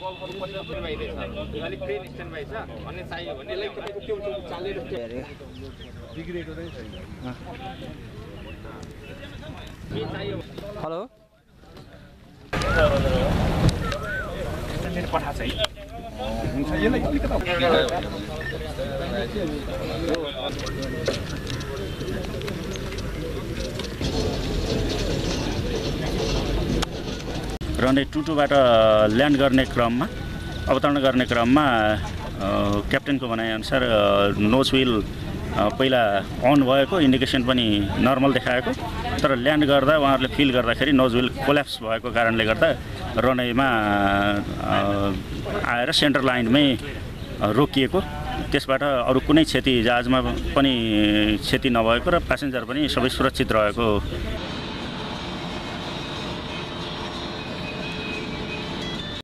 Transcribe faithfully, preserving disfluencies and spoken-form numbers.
बलहरु पनि भइरहेछ अलिक ट्रेन स्ट्यान्ड बाइ छ अनि चाहियो भने लाइक तपाईको त्यो चालेर बिग्रेको चाहिँ छैन के चाहियो हेलो मेरो पठा छ है हुन्छ यसलाई अलिकता रनवे टुटुबाट ल्यान्ड गर्ने क्रममा अवतरण गर्ने क्रममा क्याप्टेनको भनाइअनुसार नोज व्हील पहिला अन भएको इन्डिकेसन पनि नर्मल देखाएको तर ल्यान्ड गर्दा उहाँहरूले फिल गर्दाखेरि नोज व्हील कोल्याप्स भएको कारणले गर्दा रनवेमा आएर सेन्टर लाइनमै रोकिएको त्यसबाट अरू कुनै क्षति जहाजमा पनि क्षति नभएको र प्यासेन्जर पनि सबै सुरक्षित रहेको